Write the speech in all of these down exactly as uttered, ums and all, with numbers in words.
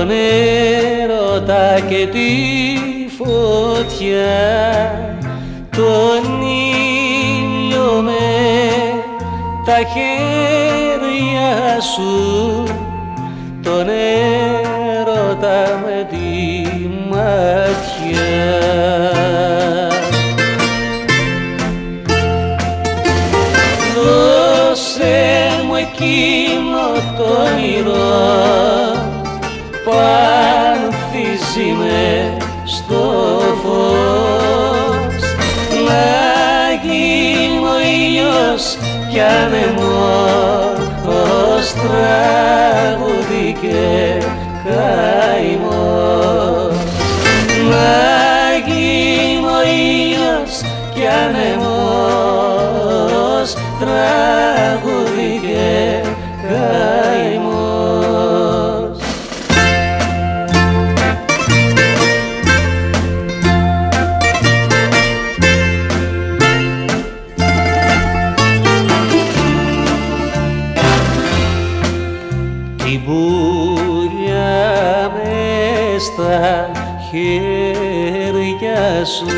τον έρωτα και τη φωτιά, τον ήλιο με τα χέρια σου, τον έρωτα με τη ματιά. Δώσε μου εκείνο το όνειρο που ανθίζει μες στο φως, να γίνω ήλιος κι ανεμός, τραγούδι και καημός. Να γίνω ήλιος κι ανεμός, τραγούδι και καημός. Την πουλιά μες στα χέρια σου,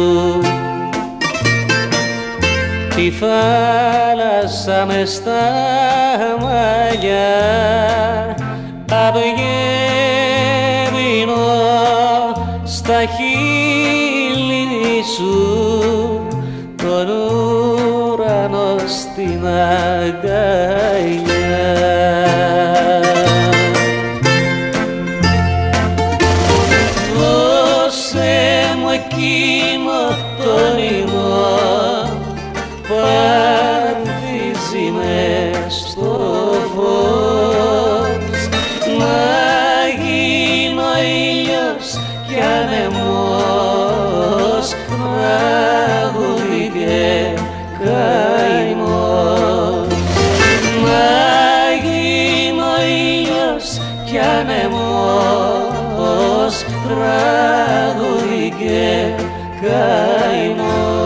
τη θάλασσα μες στα μαλλιά, αυγέμινο στα χείλη σου, τον ουρανό στην αγκαλιά. Δώσε μου εκείνο το όνειρο που ανθίζει μες στο φως, να γίνω ήλιος κι ανεμός, τραγούδι και καημός. Να γίνω ήλιος κι ανεμός, τραγούδι και καημός.